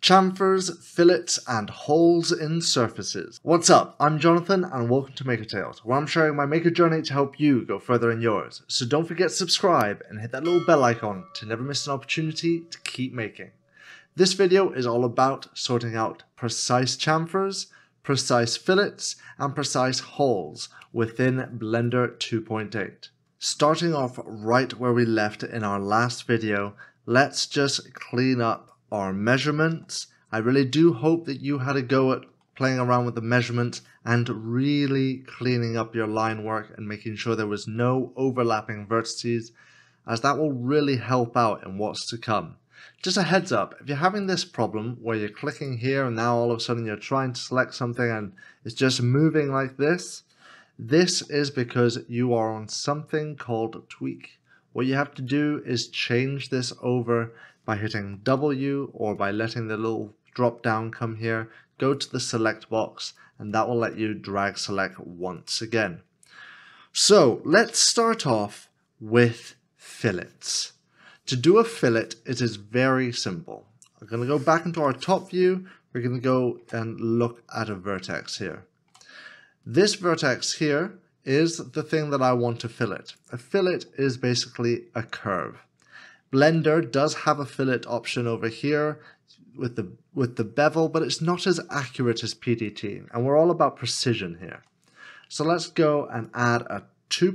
Chamfers, fillets, and holes in surfaces. What's up? I'm Jonathan and welcome to Maker Tales, where I'm sharing my maker journey to help you go further in yours. So don't forget to subscribe and hit that little bell icon to never miss an opportunity to keep making. This video is all about sorting out precise chamfers, precise fillets, and precise holes within Blender 2.8. Starting off right where we left in our last video, let's just clean up our measurements. I really do hope that you had a go at playing around with the measurements and really cleaning up your line work and making sure there was no overlapping vertices, as that will really help out in what's to come. Just a heads up, if you're having this problem where you're clicking here and now all of a sudden you're trying to select something and it's just moving like this is because you are on something called tweak. What you have to do is change this over by hitting W or by letting the little drop down come here, go to the select box, and that will let you drag select once again. So let's start off with fillets. To do a fillet, it is very simple. I'm going to go back into our top view. We're going to go and look at a vertex here. This vertex here is the thing that I want to fillet. A fillet is basically a curve. Blender does have a fillet option over here with the bevel, but it's not as accurate as PDT, and we're all about precision here. So let's go and add a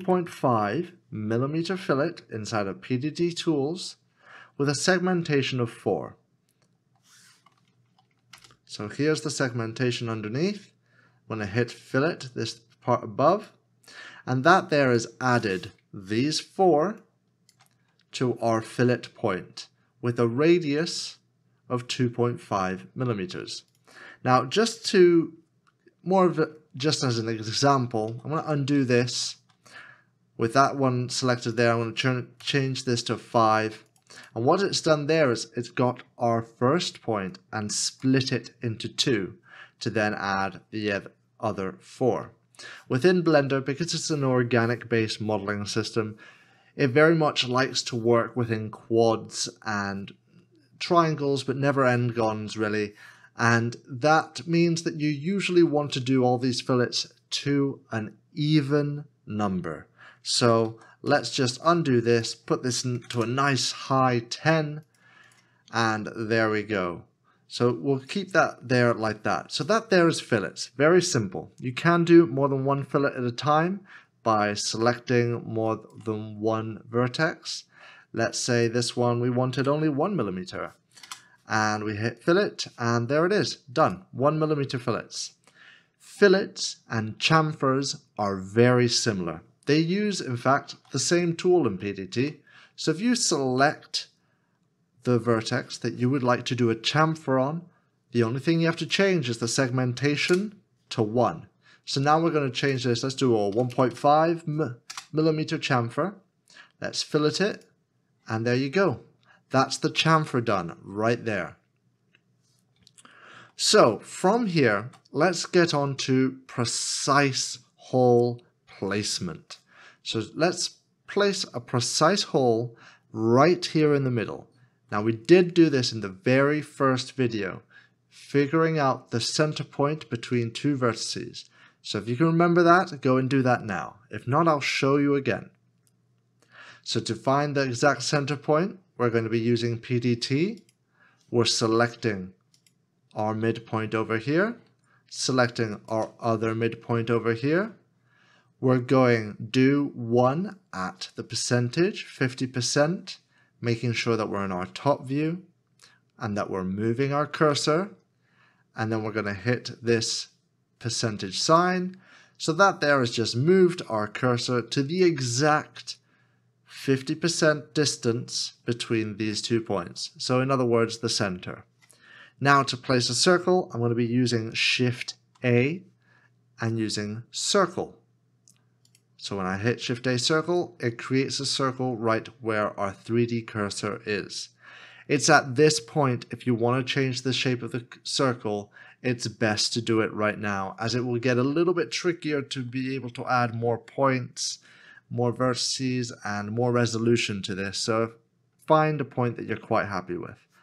2.5mm fillet inside of PDT tools with a segmentation of 4. So here's the segmentation underneath. When I hit fillet, this part above, and that there is added these 4 to our fillet point with a radius of 2.5mm. Now, just as an example, I'm going to undo this. With that one selected there, I'm going to change this to 5. And what it's done there is it's got our first point and split it into 2 to then add the other 4. Within Blender, because it's an organic-based modeling system, it very much likes to work within quads and triangles, but never endgons really. And that means that you usually want to do all these fillets to an even number. So let's just undo this, put this to a nice high 10, and there we go. So we'll keep that there like that. So that there is fillets. Very simple. You can do more than one fillet at a time by selecting more than one vertex. Let's say this one we wanted only 1mm. And we hit fillet, and there it is. Done. 1mm fillets. Fillets and chamfers are very similar. They use, in fact, the same tool in PDT. So if you select the vertex that you would like to do a chamfer on, the only thing you have to change is the segmentation to 1. So now we're going to change this. Let's do a 1.5mm chamfer. Let's fillet it, and there you go. That's the chamfer done right there. So from here, let's get on to precise hole placement. So let's place a precise hole right here in the middle. Now we did do this in the very first video, figuring out the center point between 2 vertices. So if you can remember that, go and do that now. If not, I'll show you again. So to find the exact center point, we're going to be using PDT. We're selecting our midpoint over here, selecting our other midpoint over here. We're going do 1 at the percentage, 50%, making sure that we're in our top view and that we're moving our cursor. And then we're going to hit this percentage sign. So that there has just moved our cursor to the exact 50% distance between these 2 points. So in other words, the center. Now to place a circle, I'm going to be using Shift A and using circle. So when I hit Shift A circle, it creates a circle right where our 3D cursor is. It's at this point, if you want to change the shape of the circle, it's best to do it right now, as it will get a little bit trickier to be able to add more points, more vertices, and more resolution to this. So find a point that you're quite happy with.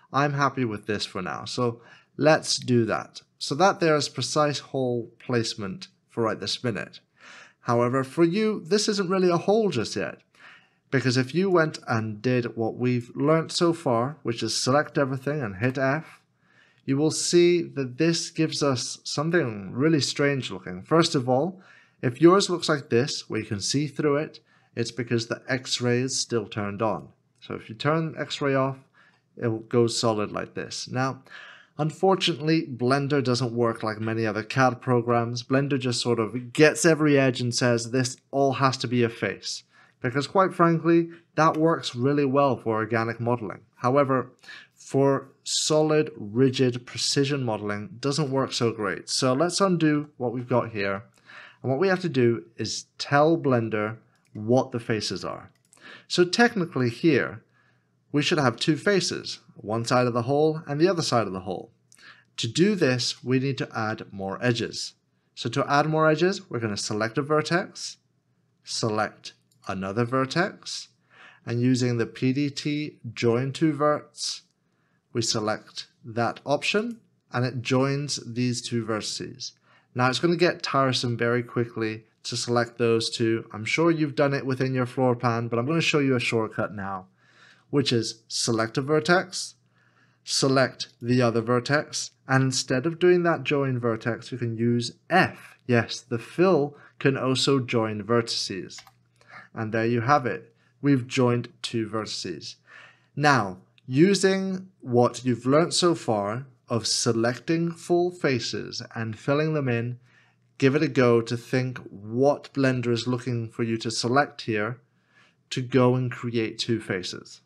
I'm happy with this for now. So let's do that. So that there is precise hole placement for right this minute. However, for you, this isn't really a hole just yet. Because if you went and did what we've learnt so far, which is select everything and hit F, you will see that this gives us something really strange looking. First of all, if yours looks like this, where you can see through it, it's because the X-ray is still turned on. So if you turn X-ray off, it goes solid like this. Now, unfortunately, Blender doesn't work like many other CAD programs. Blender just sort of gets every edge and says this all has to be a face. Because quite frankly, that works really well for organic modeling. However, for solid, rigid, precision modeling, it doesn't work so great. So let's undo what we've got here. And what we have to do is tell Blender what the faces are. So technically here, we should have two faces, one side of the hole and the other side of the hole. To do this, we need to add more edges. So to add more edges, we're going to select a vertex, select another vertex, and using the PDT join two verts, we select that option and it joins these two vertices. Now it's going to get tiresome very quickly to select those two. I'm sure you've done it within your floor plan, but I'm going to show you a shortcut now, which is select a vertex, select the other vertex, and instead of doing that join vertex, we can use F. Yes, the fill can also join vertices. And there you have it. We've joined two vertices. Now, using what you've learnt so far of selecting full faces and filling them in, give it a go to think what Blender is looking for you to select here to go and create two faces.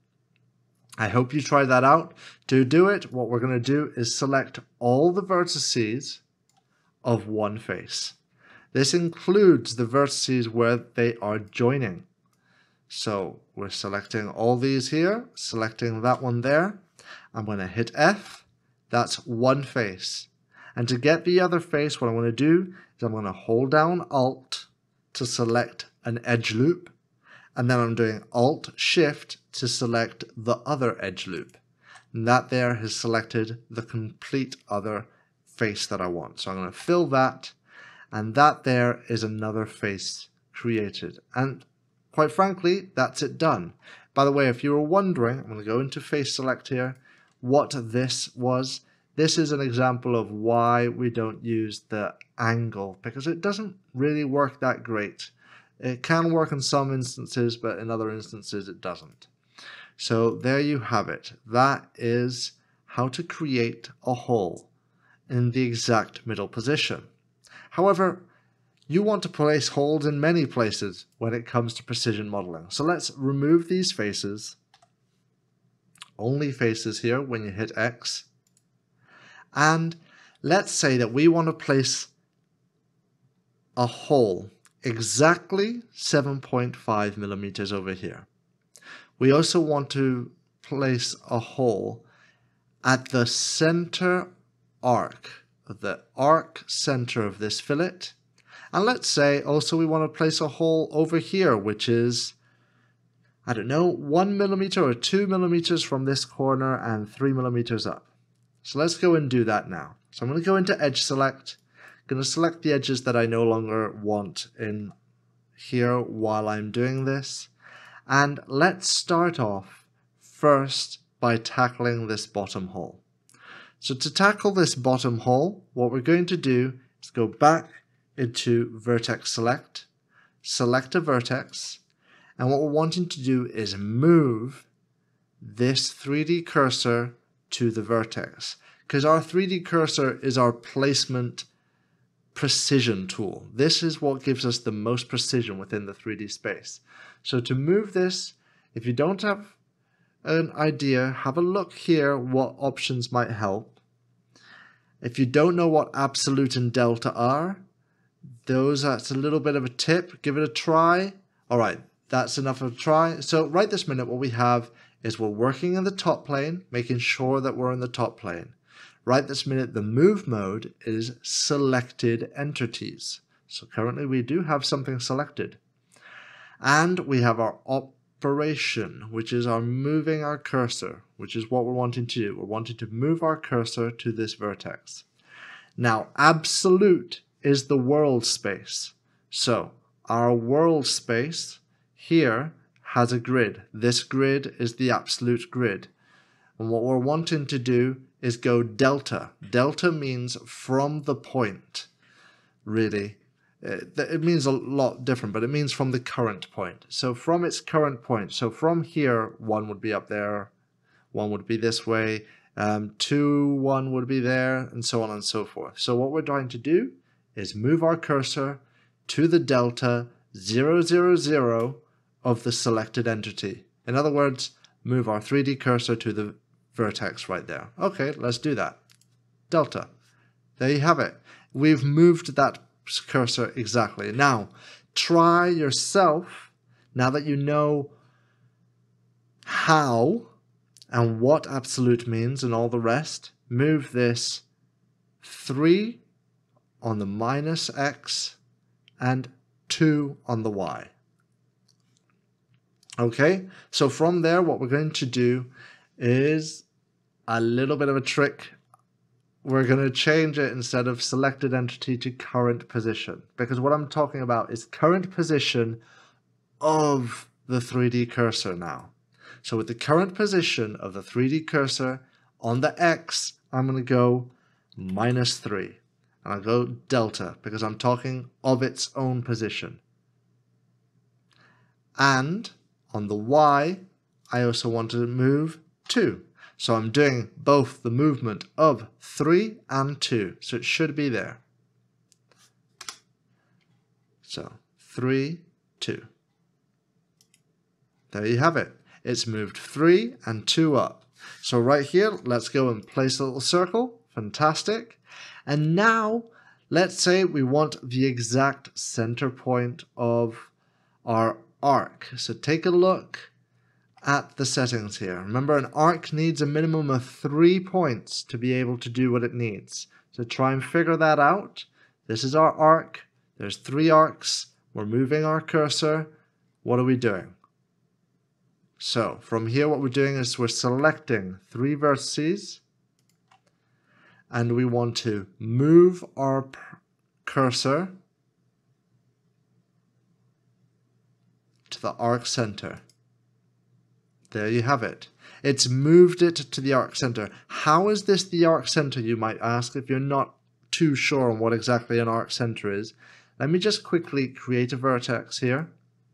I hope you try that out. To do it, what we're going to do is select all the vertices of one face. This includes the vertices where they are joining. So we're selecting all these here, selecting that one there. I'm going to hit F. That's one face. And to get the other face, what I'm going to do is I'm going to hold down Alt to select an edge loop. And then I'm doing Alt-Shift to select the other edge loop. And that there has selected the complete other face that I want. So I'm going to fill that. And that there is another face created. And quite frankly, that's it done. By the way, if you were wondering, I'm going to go into face select here, what this was. This is an example of why we don't use the angle, because it doesn't really work that great. It can work in some instances, but in other instances it doesn't. So there you have it. That is how to create a hole in the exact middle position. However, you want to place holes in many places when it comes to precision modeling. So let's remove these faces. Only faces here when you hit X. And let's say that we want to place a hole exactly 7.5 millimeters over here. We also want to place a hole at the center arc, the arc center of this fillet. And let's say also we want to place a hole over here, which is, I don't know, 1 millimeter or 2 millimeters from this corner and 3 millimeters up. So let's go and do that now. So I'm going to go into Edge Select. I'm going to select the edges that I no longer want in here while I'm doing this. And let's start off first by tackling this bottom hole. So to tackle this bottom hole, what we're going to do is go back into Vertex Select, select a vertex, and what we're wanting to do is move this 3D cursor to the vertex, because our 3D cursor is our placement precision tool. This is what gives us the most precision within the 3D space. So to move this, if you don't have an idea, have a look here what options might help. If you don't know what absolute and delta are, that's a little bit of a tip. Give it a try. All right, that's enough of a try. So right this minute, what we have is we're working in the top plane, making sure that we're in the top plane. Right this minute, the move mode is selected entities. So currently we do have something selected. And we have our operation, which is our moving our cursor, which is what we're wanting to do. We're wanting to move our cursor to this vertex. Now, absolute is the world space. So our world space here has a grid. This grid is the absolute grid. And what we're wanting to do is go delta. Delta means from the point, really. It means a lot different, but it means from the current point. So from its current point, so from here, 1 would be up there, 1 would be this way, 2, 1 would be there, and so on and so forth. So what we're trying to do is move our cursor to the delta 0, 0, 0 of the selected entity. In other words, move our 3D cursor to the vertex right there. Okay, let's do that. Delta. There you have it. We've moved that cursor exactly. Now, try yourself, now that you know how and what absolute means and all the rest, move this 3 on the minus x and 2 on the y. Okay, so from there what we're going to do is a little bit of a trick. We're going to change it instead of selected entity to current position, because what I'm talking about is current position of the 3D cursor now. So with the current position of the 3D cursor on the X, I'm going to go -3. And I'll go delta because I'm talking of its own position. And on the Y, I also want to move 2. So I'm doing both the movement of 3 and 2. So it should be there. So 3, 2. There you have it. It's moved 3 and 2 up. So right here, let's go and place a little circle. Fantastic. And now, let's say we want the exact center point of our arc. So take a look at the settings here. Remember, an arc needs a minimum of 3 points to be able to do what it needs. So try and figure that out. This is our arc. There's 3 arcs. We're moving our cursor. What are we doing? So from here, what we're doing is we're selecting 3 vertices, and we want to move our cursor to the arc center. There you have it. It's moved it to the arc center. How is this the arc center, you might ask, if you're not too sure on what exactly an arc center is. Let me just quickly create a vertex here.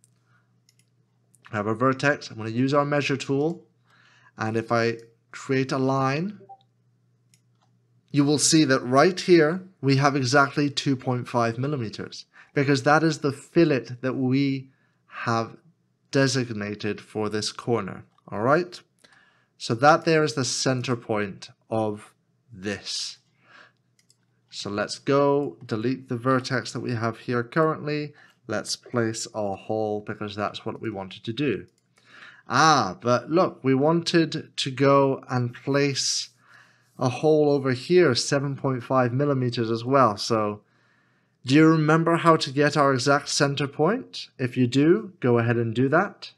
I have a vertex. I'm going to use our measure tool. And if I create a line, you will see that right here we have exactly 2.5 millimeters, because that is the fillet that we have designated for this corner. All right, so that there is the center point of this. So let's go delete the vertex that we have here currently. Let's place our hole because that's what we wanted to do. But look, we wanted to go and place a hole over here, 7.5 millimeters as well. So do you remember how to get our exact center point? If you do, go ahead and do that.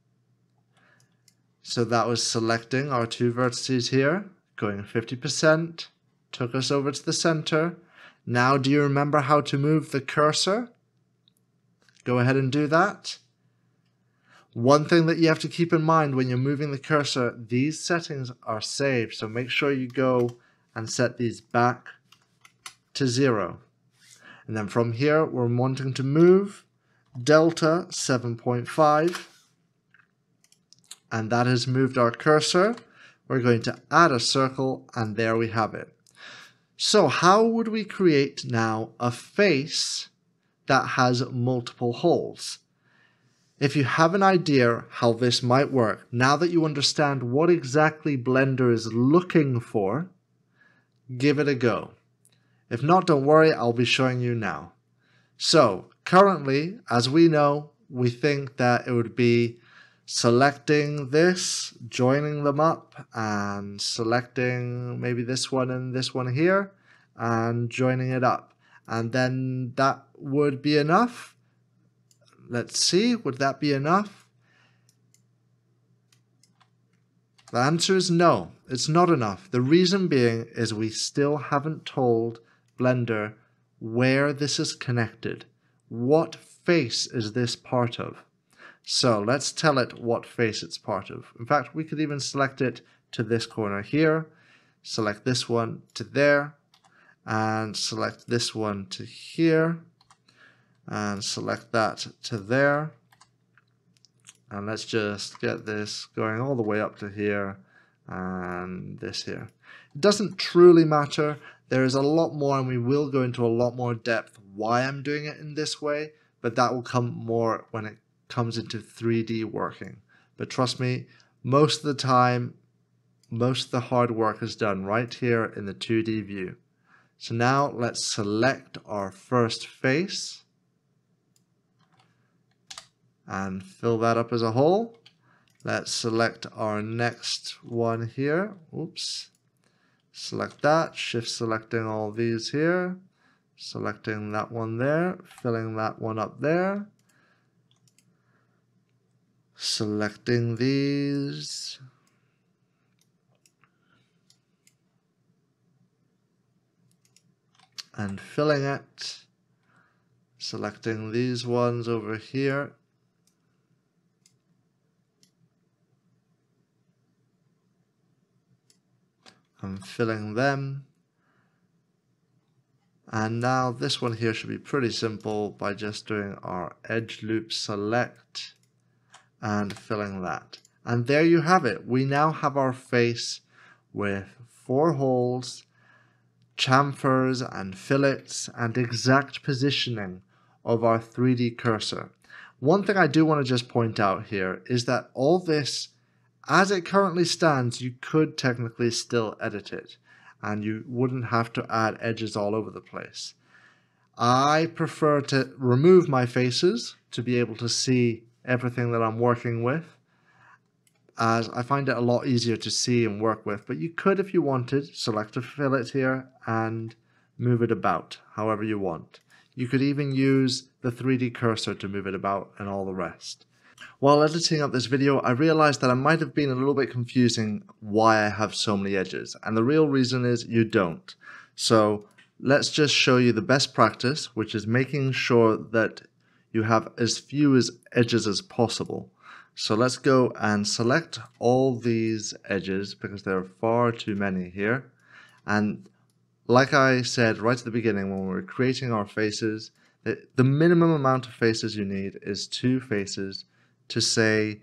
So that was selecting our 2 vertices here, going 50%, took us over to the center. Now do you remember how to move the cursor? Go ahead and do that. One thing that you have to keep in mind when you're moving the cursor, these settings are saved, so make sure you go and set these back to 0. And then from here, we're wanting to move delta 7.5, and that has moved our cursor. We're going to add a circle, and there we have it. So how would we create now a face that has multiple holes? If you have an idea how this might work, now that you understand what exactly Blender is looking for, give it a go. If not, don't worry, I'll be showing you now. So currently, as we know, we think that it would be selecting this, joining them up, and selecting maybe this one and this one here, and joining it up. And then that would be enough. Let's see, would that be enough? The answer is no, it's not enough. The reason being is we still haven't told Blender where this is connected. What face is this part of? So let's tell it what face it's part of. In fact, we could even select it to this corner here, select this one to there, and select this one to here, and select that to there. And let's just get this going all the way up to here and this here. It doesn't truly matter. There is a lot more, and we will go into a lot more depth why I'm doing it in this way, but that will come more when it comes into 3D working. But trust me, most of the time, most of the hard work is done right here in the 2D view. So now let's select our first face and fill that up as a whole. Let's select our next one here. Oops. Select that, shift selecting all these here, selecting that one there, filling that one up there, selecting these, and filling it, selecting these ones over here, and filling them. And now this one here should be pretty simple by just doing our edge loop select and filling that. And there you have it. We now have our face with 4 holes, chamfers and fillets, and exact positioning of our 3D cursor. One thing I do want to just point out here is that all this, as it currently stands, you could technically still edit it, and you wouldn't have to add edges all over the place. I prefer to remove my faces to be able to see everything that I'm working with, as I find it a lot easier to see and work with. But you could, if you wanted, select a fillet here and move it about however you want. You could even use the 3D cursor to move it about and all the rest. While editing up this video, I realized that I might have been a little bit confusing why I have so many edges, and the real reason is you don't. So let's just show you the best practice, which is making sure that you have as few edges as possible. So let's go and select all these edges because there are far too many here. And like I said right at the beginning when we were creating our faces, the minimum amount of faces you need is 2 faces to say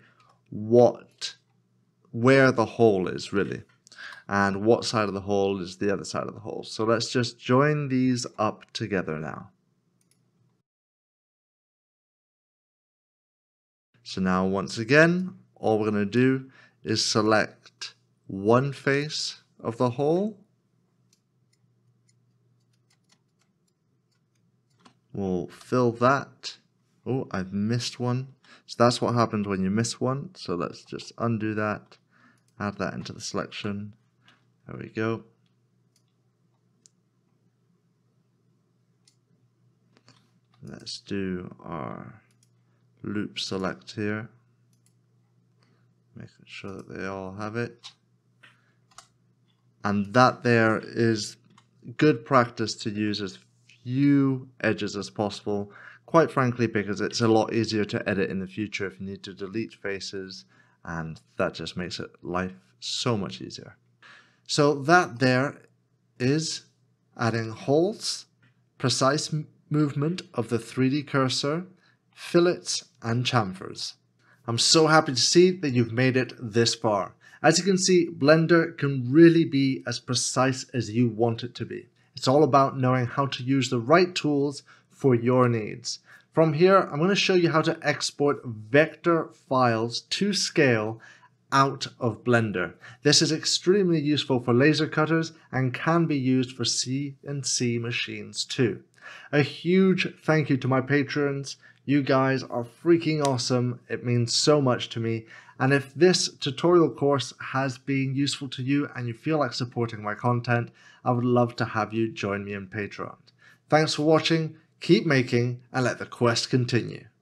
where the hole is really, and what side of the hole is the other side of the hole. So let's just join these up together now. So now once again, all we're going to do is select one face of the hole. We'll fill that. Oh, I've missed one. So that's what happens when you miss one. So let's just undo that, add that into the selection. There we go. Let's do our loop select here, making sure that they all have it. And that there is good practice to use as few edges as possible, quite frankly, because it's a lot easier to edit in the future if you need to delete faces, and that just makes life so much easier. So that there is adding holes, precise movement of the 3D cursor, fillets, and chamfers. I'm so happy to see that you've made it this far. As you can see, Blender can really be as precise as you want it to be. It's all about knowing how to use the right tools for your needs. From here, I'm going to show you how to export vector files to scale out of Blender. This is extremely useful for laser cutters and can be used for CNC machines too. A huge thank you to my patrons. You guys are freaking awesome. It means so much to me. And if this tutorial course has been useful to you and you feel like supporting my content, I would love to have you join me on Patreon. Thanks for watching, keep making, and let the quest continue.